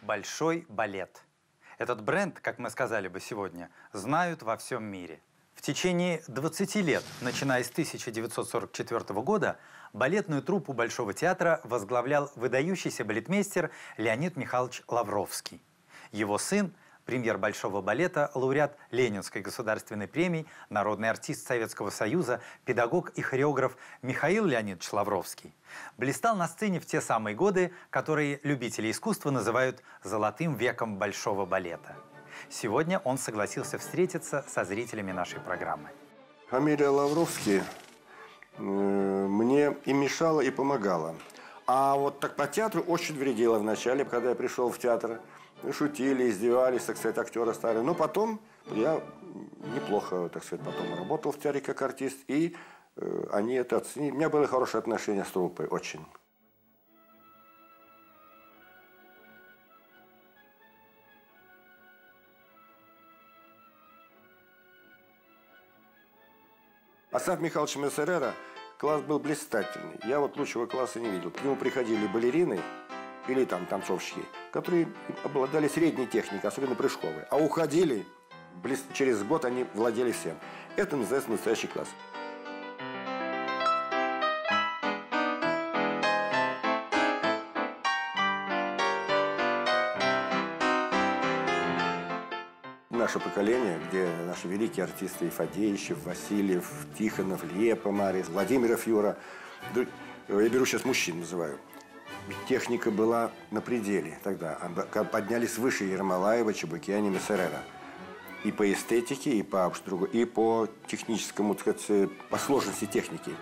Большой балет. Этот бренд, как мы сказали бы сегодня, знают во всем мире. В течение 20 лет, начиная с 1944 года, балетную труппу Большого театра возглавлял выдающийся балетмейстер Леонид Михайлович Лавровский. Его сын, премьер Большого балета, лауреат Ленинской государственной премии, народный артист Советского Союза, педагог и хореограф Михаил Леонидович Лавровский, блистал на сцене в те самые годы, которые любители искусства называют «золотым веком Большого балета». Сегодня он согласился встретиться со зрителями нашей программы. Фамилия Лавровский мне и мешала, и помогала. А вот так по театру очень вредила вначале, когда я пришел в театр. Шутили, издевались, так сказать, актеры стали. Но потом я неплохо, так сказать, потом работал в театре как артист. И они это оценили. У меня было хорошее отношение с труппой, очень. Асаф Михайлович Мессерера, класс был блистательный. Я вот лучшего класса не видел. К нему приходили балерины или там танцовщики, которые обладали средней техникой, особенно прыжковой. А уходили, через год они владели всем. Это называется настоящий класс. Наше поколение, где наши великие артисты Фадеевичев, Васильев, Тихонов, Лепа, Марис, Владимиров, Юра. Я беру сейчас мужчин, называю. Техника была на пределе тогда. Поднялись выше Ермолаева, Чебукиани, Мессерера. И по эстетике, и по техническому, так сказать, по сложности техники.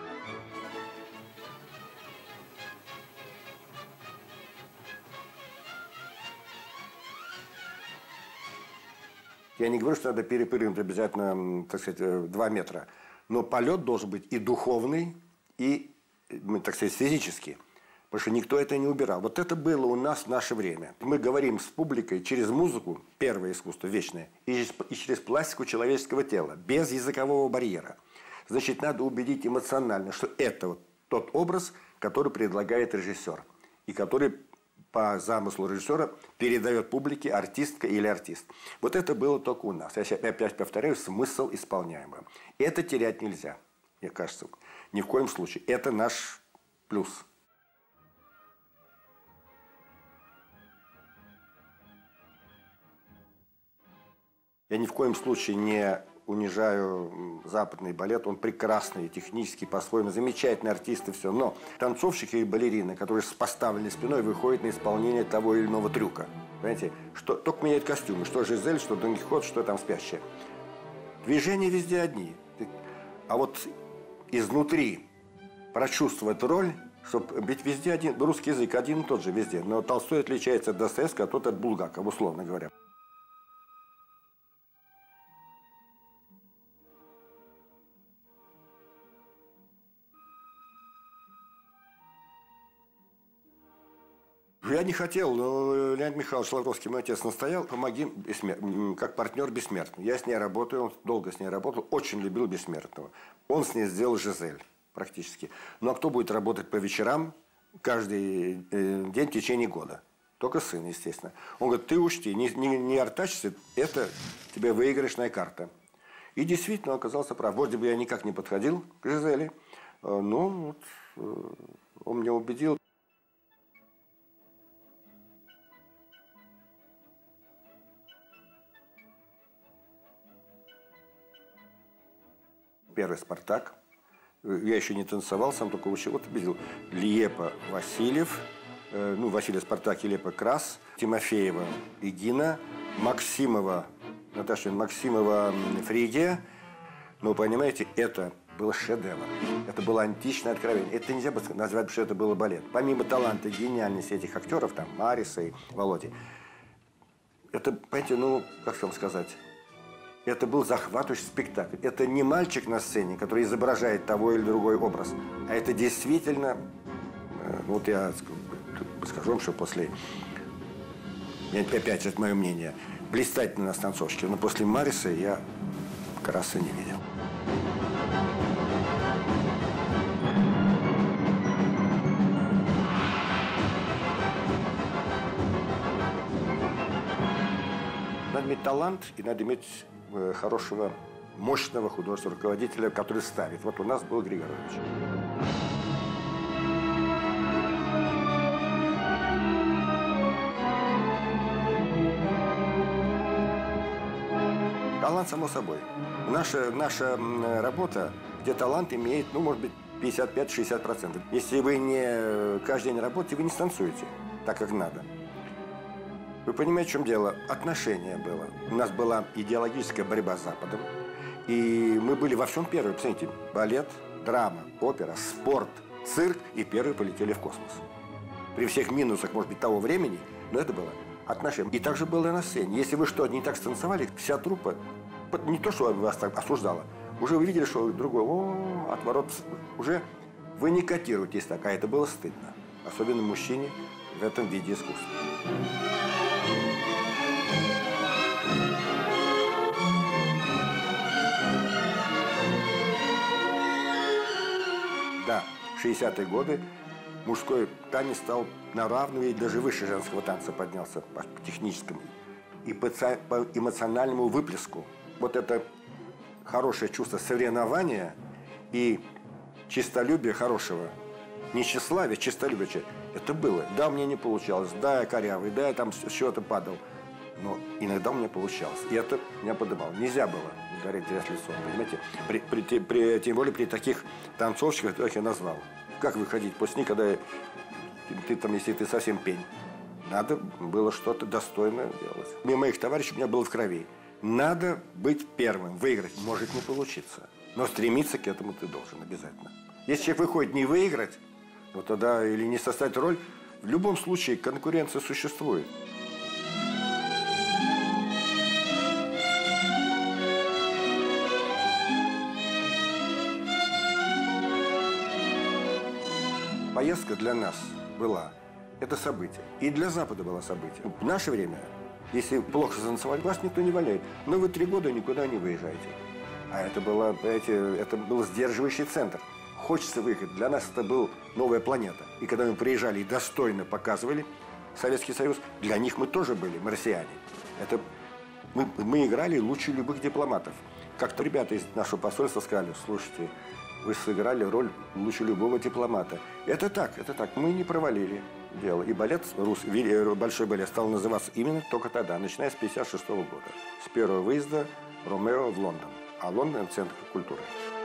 Я не говорю, что надо перепрыгнуть обязательно, так сказать, 2 метра. Но полет должен быть и духовный, и, так сказать, физический. Потому что никто это не убирал. Вот это было у нас в наше время. Мы говорим с публикой через музыку, первое искусство, вечное, и через пластику человеческого тела, без языкового барьера. Значит, надо убедить эмоционально, что это вот тот образ, который предлагает режиссер. И который по замыслу режиссера передает публике артистка или артист. Вот это было только у нас. Я опять повторяю, смысл исполняемого. Это терять нельзя, мне кажется. Ни в коем случае. Это наш плюс. Я ни в коем случае не унижаю западный балет. Он прекрасный, технически, по-своему, замечательный артист и все. Но танцовщики и балерины, которые с поставленной спиной выходят на исполнение того или иного трюка. Понимаете? Только меняют костюмы. Что Жизель, что Дон Кихот, что там спящая. Движения везде одни. А вот изнутри прочувствовать роль, чтобы ведь везде один, русский язык один и тот же везде. Но Толстой отличается от Достоевского, а тот от Булгакова, условно говоря. Я не хотел, но Леонид Михайлович Лавровский, мой отец, настоял, помоги, как партнер Бессмертного. Я с ней работаю, он долго с ней работал, очень любил Бессмертного. Он с ней сделал Жизель практически. Ну а кто будет работать по вечерам каждый день в течение года? Только сын, естественно. Он говорит, ты учти, не артачься, это тебе выигрышная карта. И действительно, он оказался прав. Вроде бы я никак не подходил к Жизели, но вот, он меня убедил. Первый «Спартак». Я еще не танцевал, сам только учил. Вот видел Лепа, Васильев, Василий Спартак и Лепа Крас, Тимофеева Игина, Максимова, Наташа Максимова Фригия. Но, понимаете, это было шедевр. Это было античное откровение. Это нельзя назвать, что это было балет. Помимо таланта и гениальности этих актеров, там, Мариса и Володи, это, понимаете, как вам сказать... Это был захватывающий спектакль. Это не мальчик на сцене, который изображает того или другой образ, а это действительно, вот я скажу вам, что после, опять же, это мое мнение, блистательно нас танцовщики, но после Мариса я Краса не видел. Надо иметь талант и надо иметь хорошего, мощного художественного руководителя, который ставит. Вот у нас был Григорович. Талант, само собой. Наша работа, где талант имеет, ну, может быть, 55-60%. Если вы не каждый день работаете, вы не станцуете так, как надо. Вы понимаете, в чем дело? Отношение было. У нас была идеологическая борьба с Западом. И мы были во всем первые. Посмотрите, балет, драма, опера, спорт, цирк. И первые полетели в космос. При всех минусах, может быть, того времени, но это было отношение. И так же было и на сцене. Если вы что-то не так станцевали, вся труппа, не то, что вас так осуждала, уже вы видели, что другой, отворот, уже вы не котируетесь так, а это было стыдно. Особенно мужчине в этом виде искусства. Да, 60-е годы мужской танец стал на равную и даже выше женского танца поднялся по техническому и по эмоциональному выплеску. Вот это хорошее чувство соревнования и честолюбия хорошего, не тщеславия, честолюбия. Это было. Да, мне не получалось, да, я корявый, да, я там с чего-то падал. Но иногда у меня получалось. И это меня поднимало. Нельзя было гореть грязь лицом, понимаете? Тем более при таких танцовщиках, которых я назвал. Как выходить после них, когда ты там, если ты совсем пень? Надо было что-то достойное делать. У моих товарищей у меня было в крови. Надо быть первым, выиграть. Может не получиться. Но стремиться к этому ты должен обязательно. Если человек выходит не выиграть, ну тогда или не составить роль, в любом случае конкуренция существует. Поездка для нас была. Это событие. И для Запада было событие. В наше время, если плохо затанцевали, вас никто не валяет. Но вы 3 года никуда не выезжаете. А это было, понимаете, это был сдерживающий центр. Хочется выехать. Для нас это была новая планета. И когда мы приезжали и достойно показывали Советский Союз, для них мы тоже были марсиане. Это мы играли лучше любых дипломатов. Как-то ребята из нашего посольства сказали: слушайте, вы сыграли роль лучше любого дипломата. Это так. Мы не провалили дело. И балет, большой балет, стал называться именно только тогда, начиная с 1956 года. С первого выезда Ромео в Лондон. А Лондон – это центр культуры.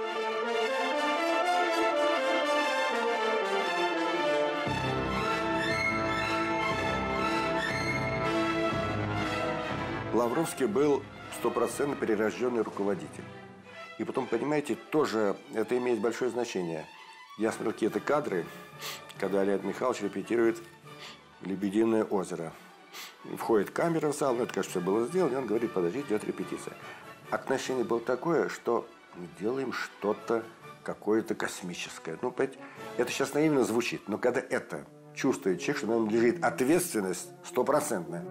Лавровский был стопроцентно перерожденный руководитель. И потом, понимаете, тоже это имеет большое значение. Я смотрел какие-то кадры, когда Леонид Михайлович репетирует «Лебединое озеро». Входит камера в зал, это, конечно, все было сделано, и он говорит: подождите, идет репетиция. Отношение было такое, что мы делаем что-то какое-то космическое. Ну, понимаете, это сейчас наивно звучит, но когда это чувствует человек, что на нем лежит ответственность стопроцентная.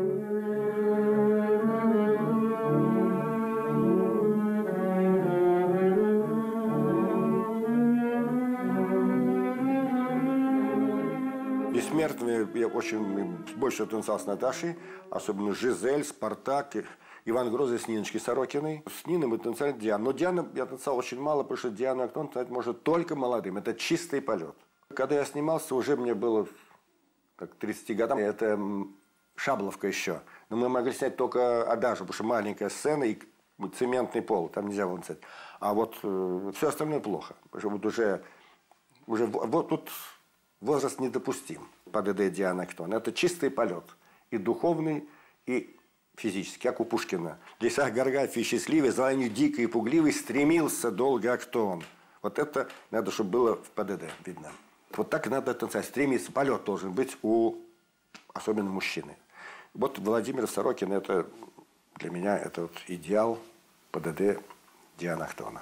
Бессмертные, я очень больше танцевал с Наташей, особенно Жизель, Спартак, Иван Грозный с Ниночкой Сорокиной. С Ниной мы танцевали Диану. Но Диана я танцевал очень мало, потому что Диану Актон танцевать может только молодым. Это чистый полет. Когда я снимался, уже мне было как 30 годам. Это Шабловка еще. Но мы могли снять только адажу, потому что маленькая сцена и цементный пол. Там нельзя было танцевать. А вот все остальное плохо. Потому что вот уже вот тут возраст недопустим. ПДД Диана Актон. Это чистый полет. И духовный, и физически, как у Пушкина. В лесах Гаргальфии счастливый, зеланью дикой и пугливый, стремился долго Актон. Вот это надо, чтобы было в ПДД видно. Вот так и надо танцевать. Стремиться. Полет должен быть у, особенно мужчины. Вот Владимир Сорокин, это для меня это вот идеал ПДД Дианы Актона.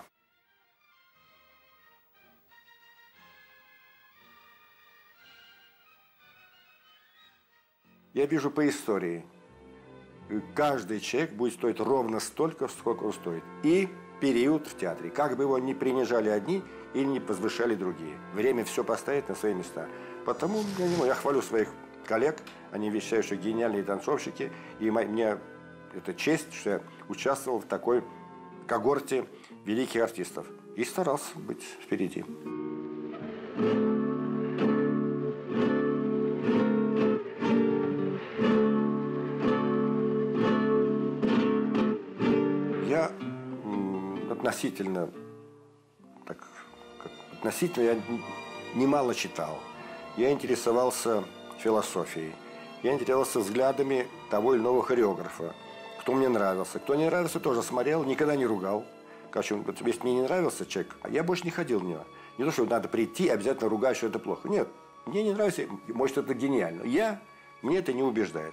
Я вижу по истории. Каждый человек будет стоить ровно столько, сколько он стоит. И период в театре. Как бы его ни принижали одни или не возвышали другие. Время все поставит на свои места. Потому я хвалю своих коллег. Они считают, что гениальные танцовщики. И мне это честь, что я участвовал в такой когорте великих артистов. И старался быть впереди. Я относительно я немало читал. Я интересовался философией. Я интересовался взглядами того или иного хореографа. Кто мне нравился. Кто не нравился, тоже смотрел, никогда не ругал. Короче, если мне не нравился человек, я больше не ходил в него. Не то, что надо прийти, обязательно ругать, что это плохо. Нет, мне не нравится, может, это гениально. Мне это не убеждает.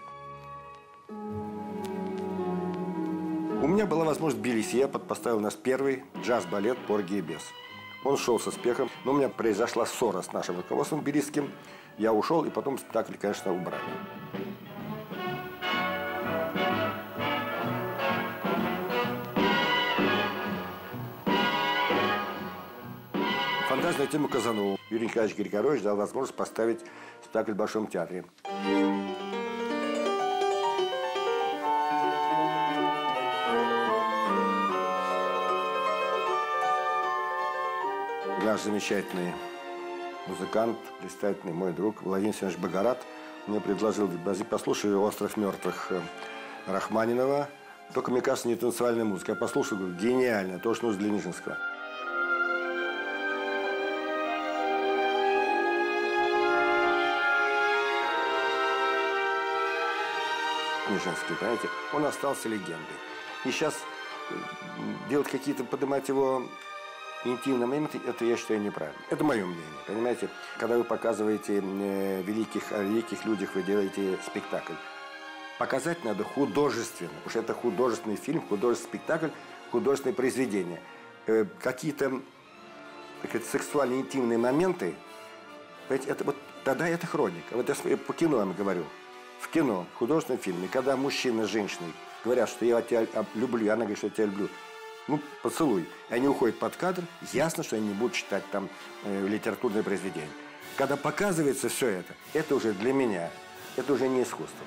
У меня была возможность в Тбилиси. Я поставил у нас первый джаз-балет «Порги и бес». Он шел с успехом, но у меня произошла ссора с нашим руководством тбилисским. Я ушел, и потом спектакль, конечно, убрали. Фантазия на тему Казанову. Юрий Николаевич Григорович дал возможность поставить спектакль в Большом театре. Наш замечательный музыкант, блистательный мой друг Владимир Семенович Богорат мне предложил: послушай «Остров мертвых» Рахманинова. Только, мне кажется, не танцевальная музыка. Я послушал, говорю, гениально, то, что нужно для Нижинского. Нижинский, понимаете, он остался легендой. И сейчас делать какие-то, поднимать его интимные моменты, это, я считаю, неправильно. Это мое мнение, понимаете. Когда вы показываете о великих людях, вы делаете спектакль. Показать надо художественно, потому что это художественный фильм, художественный спектакль, художественное произведение. Какие-то сексуальные интимные моменты, это, вот, тогда это хроника. Вот я по кино вам говорю. В кино, в художественном фильме, когда мужчина с женщиной говорят, что я тебя люблю, и она говорит, что я тебя люблю, ну, поцелуй. И они уходят под кадр, ясно, что они не будут читать там литературное произведение. Когда показывается все это уже для меня, это уже не искусство.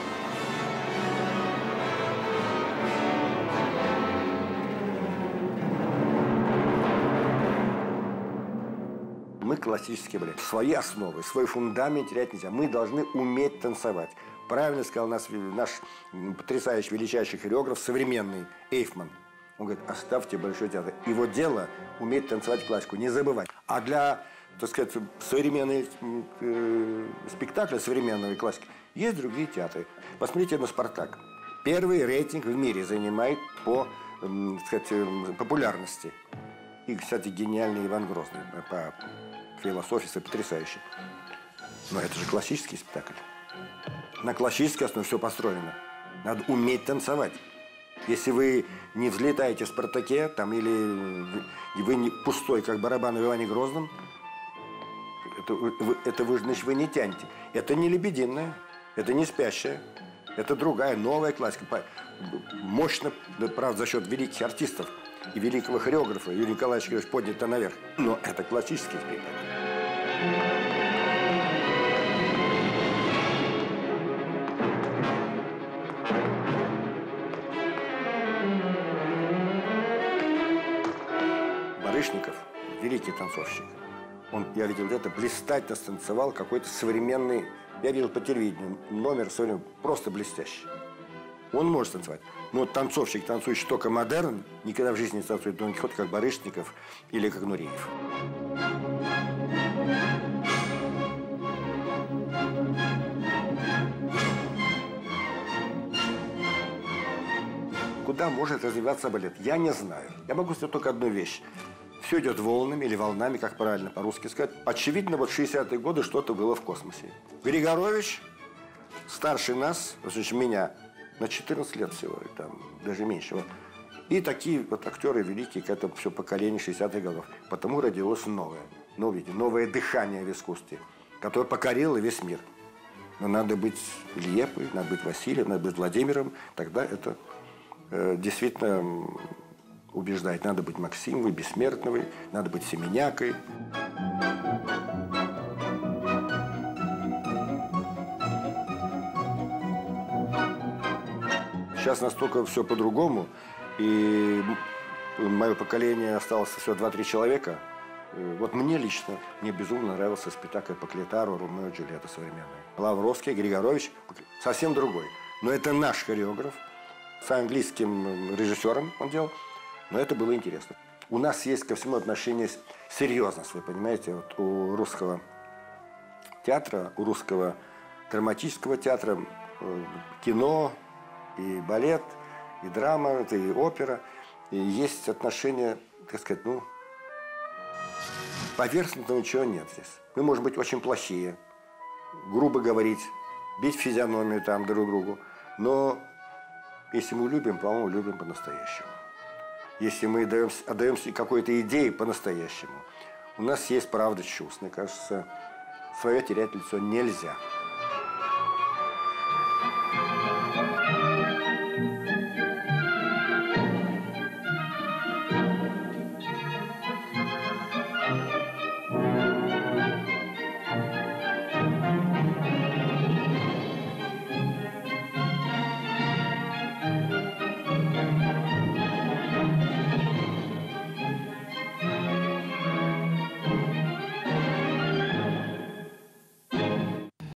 Мы классический балет. Свои основы, свой фундамент терять нельзя. Мы должны уметь танцевать. Правильно сказал наш потрясающий, величайший хореограф, современный Эйфман. Он говорит, оставьте Большой театр. Его дело уметь танцевать классику, не забывать. А для, так сказать, современных спектаклей, современной классики, есть другие театры. Посмотрите на «Спартак». Первый рейтинг в мире занимает по, так сказать, популярности. И, кстати, гениальный Иван Грозный по философии, потрясающий. Но это же классический спектакль. На классической основе все построено. Надо уметь танцевать. Если вы не взлетаете в «Спартаке», там, или вы не пустой, как барабан в Иване Грозном, значит, вы не тянете. Это не «Лебединая», это не «Спящая», это другая, новая классика. Мощно, правда, за счет великих артистов и великого хореографа Юрий Николаевич Григорьевич поднято наверх. Но это классический спектакль. Барышников, великий танцовщик. Я видел это, блистательно станцевал какой-то современный, я видел по телевидению, номер современный, просто блестящий. Он может танцевать. Но танцовщик, танцующий только модерн, никогда в жизни не танцует Дон Кихот, как Барышников или как Нуриев. Куда может развиваться балет? Я не знаю. Я могу сказать только одну вещь. Все идет волнами или волнами, как правильно по-русски сказать. Очевидно, вот в 60-е годы что-то было в космосе. Григорович, старше нас, меня, на 14 лет всего, там, даже меньше. Вот. И такие вот актеры великие, как это все поколение 60-х годов. Потому родилось новое дыхание в искусстве, которое покорило весь мир. Но надо быть Ильепой, надо быть Василием, надо быть Владимиром. Тогда это действительно убеждает. Надо быть Максимовой, Бессмертновой, надо быть Семенякой. Сейчас настолько все по-другому, и мое поколение осталось всего 2-3 человека. Вот мне лично, мне безумно нравился спектакль по Клетару «Ромео и Джульетта» современный. Лавровский, Григорович, совсем другой. Но это наш хореограф, с английским режиссером он делал, но это было интересно. У нас есть ко всему отношение серьезность, вы понимаете, вот у русского театра, у русского драматического театра кино и балет, и драма, и опера, и есть отношение, так сказать, ну, поверхностного ничего нет здесь. Мы можем быть очень плохие, грубо говорить, бить физиономию там друг другу, но если мы любим, по-моему, любим по-настоящему. Если мы отдаемся какой-то идее по-настоящему, у нас есть правда чувств. Мне кажется, свое терять лицо нельзя.